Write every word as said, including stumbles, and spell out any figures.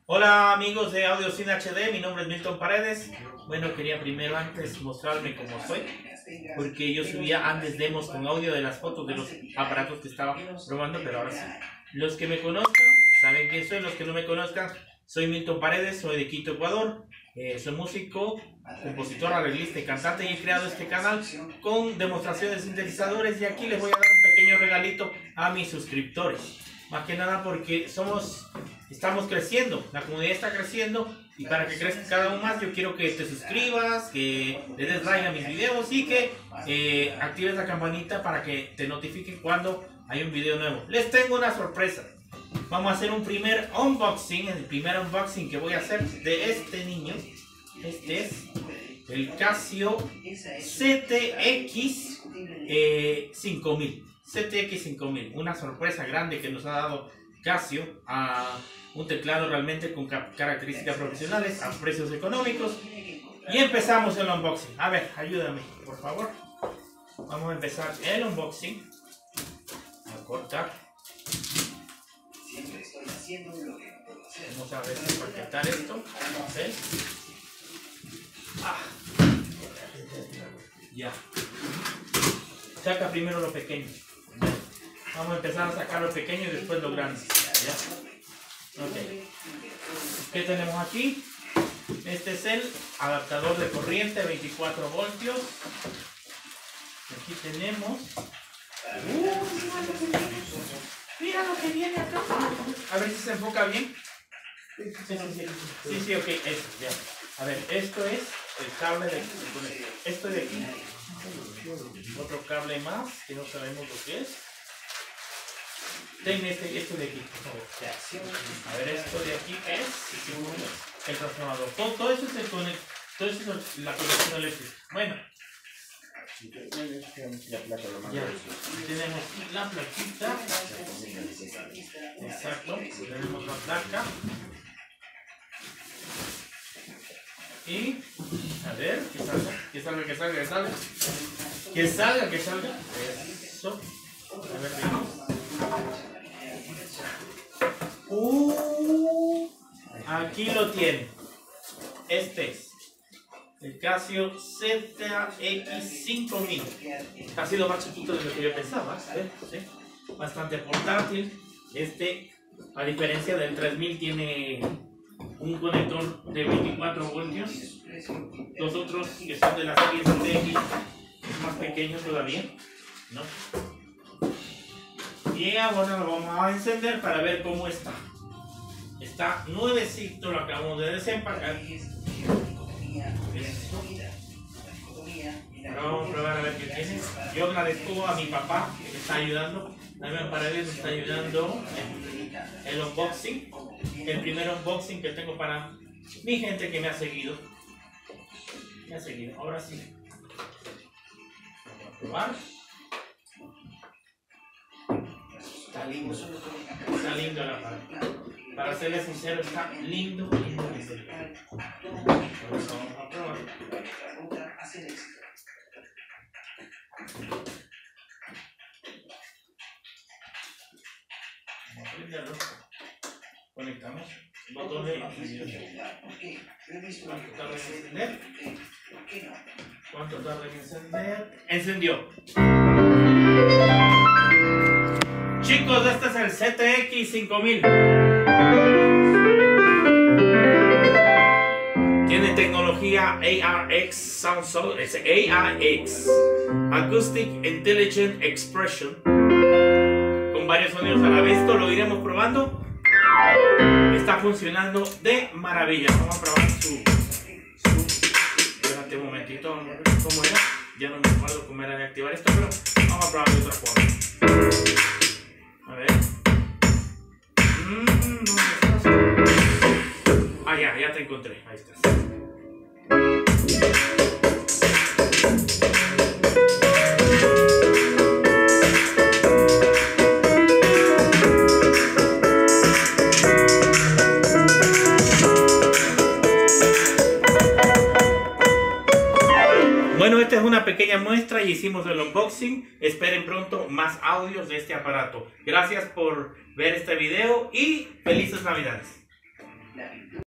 Hola amigos de Audio Cine H D, mi nombre es Milton Paredes. Bueno, quería primero antes mostrarme cómo soy, porque yo subía antes demos con audio de las fotos de los aparatos que estaba probando, pero ahora sí. Los que me conozcan saben quién soy, los que no me conozcan, soy Milton Paredes, soy de Quito, Ecuador. Eh, soy músico, compositor, arreglista y cantante y he creado este canal con demostraciones de sintetizadores, y aquí les voy a dar un pequeño regalito a mis suscriptores. Más que nada porque somos, estamos creciendo, la comunidad está creciendo, y para que crezca cada uno más yo quiero que te suscribas, que le des like a mis videos y que eh, actives la campanita para que te notifiquen cuando hay un video nuevo. Les tengo una sorpresa. Vamos a hacer un primer unboxing, el primer unboxing que voy a hacer de este niño. Este es el Casio C T X eh, cinco mil. C T X cinco mil, una sorpresa grande que nos ha dado Casio, a un teclado realmente con características profesionales a precios económicos. Y empezamos el unboxing. A ver, ayúdame, por favor. Vamos a empezar el unboxing. A cortar. Vamos a ver si empaquetar esto. ¿Sí? Ah. Ya. Saca primero lo pequeño. Vamos a empezar a sacar lo pequeño y después lo grande. ¿Ya? Okay. ¿Qué tenemos aquí? Este es el adaptador de corriente veinticuatro voltios. Aquí tenemos. Uh, mira lo que viene acá. A ver si se enfoca bien. Sí, sí, sí. Sí, sí, ok. Esto, ya. A ver, esto es el cable de aquí. Esto de aquí. Otro cable más que no sabemos lo que es. Ten este, esto de aquí, por favor. A ver, esto de aquí es el transformador. Todo, todo eso es el conector. Todo eso es la conexión eléctrica. Bueno. Ya, tenemos la plaquita. Exacto. Tenemos la placa. Y a ver, que salga, que salga, que salga, que salga. Que salga, que salga. Eso. A ver, veamos. Uh, aquí lo tiene. Este es el Casio C T X cinco mil. Ha sido más chiquito de lo que yo pensaba, ¿eh? ¿Sí? Bastante portátil. Este, a diferencia del tres mil, tiene un conector de veinticuatro voltios. Los otros, que son de la serie C T X, es más pequeño todavía, ¿no? Y ahora lo vamos a encender para ver cómo está. Está nuevecito, lo acabamos de desempacar. Ahora vamos a probar a ver qué tiene. Yo agradezco a mi papá que me está ayudando. Damián Paredes me está ayudando en el unboxing. El primer unboxing que tengo para mi gente que me ha seguido. Me ha seguido. Ahora sí. Vamos a probar. Está lindo. Está lindo el aparato. Para serles sincero, está lindo, lindo, lindo. Por eso vamos a probar. Vamos a prenderlo. Conectamos. Botón de ¿cuánto tarda en encender? ¿Cuánto tarda en encender? Encendió. Chicos, este es el C T X cinco mil. Tiene tecnología A R X Sound Soul, es A R X, Acoustic Intelligent Expression, con varios sonidos a la vez. Esto lo iremos probando. Está funcionando de maravilla. Vamos a probar su, su... Espérate un momentito, vamos a ver cómo era. Ya no me acuerdo cómo era de activar esto, pero vamos a probar de otra forma. A ver. Mm, ¿dónde estás? Ah, ya, ya te encontré. Ahí estás. Bueno, esta es una pequeña muestra y hicimos el unboxing. Esperen pronto más audios de este aparato. Gracias por ver este video y felices Navidades.